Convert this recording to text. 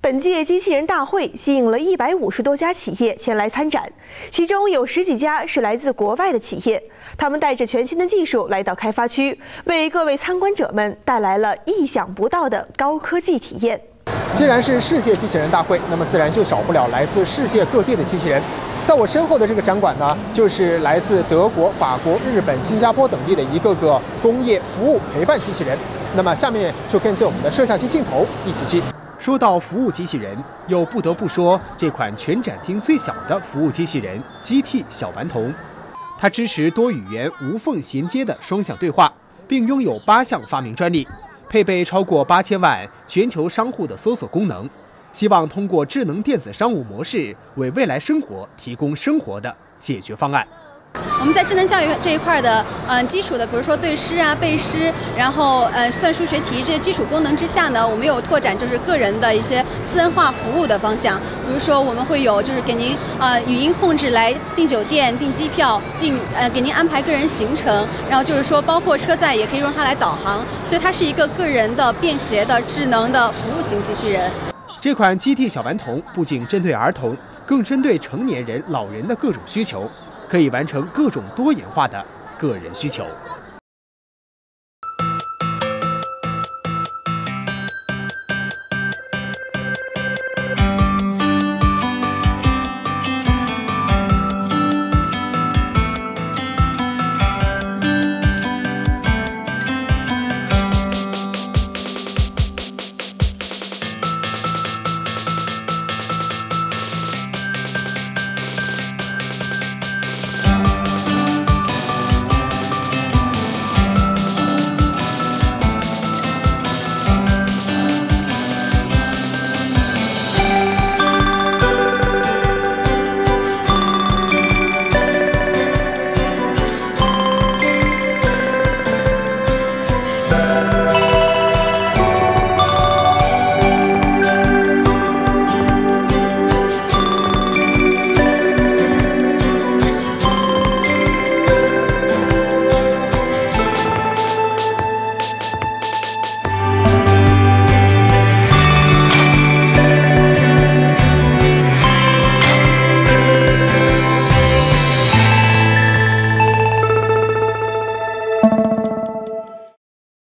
本届机器人大会吸引了150多家企业前来参展，其中有10几家是来自国外的企业。他们带着全新的技术来到开发区，为各位参观者们带来了意想不到的高科技体验。 既然是世界机器人大会，那么自然就少不了来自世界各地的机器人。在我身后的这个展馆呢，就是来自德国、法国、日本、新加坡等地的一个个工业服务陪伴机器人。那么下面就跟随我们的摄像机镜头一起去。 说到服务机器人，又不得不说这款全展厅最小的服务机器人 GT 小顽童。它支持多语言无缝衔接的双向对话，并拥有8项发明专利，配备超过8000万全球商户的搜索功能。希望通过智能电子商务模式，为未来生活提供生活的解决方案。 我们在智能教育这一块的基础的，比如说对诗啊、背诗，然后算数学题这些基础功能之下呢，我们有拓展就是个人的一些私人化服务的方向。比如说我们会有就是给您语音控制来订酒店、订机票、给您安排个人行程，然后就是说包括车载也可以用它来导航，所以它是一个个人的便携的智能的服务型机器人。 这款 GT 小顽童不仅针对儿童，更针对成年人、老人的各种需求。 可以完成各种多元化的个人需求。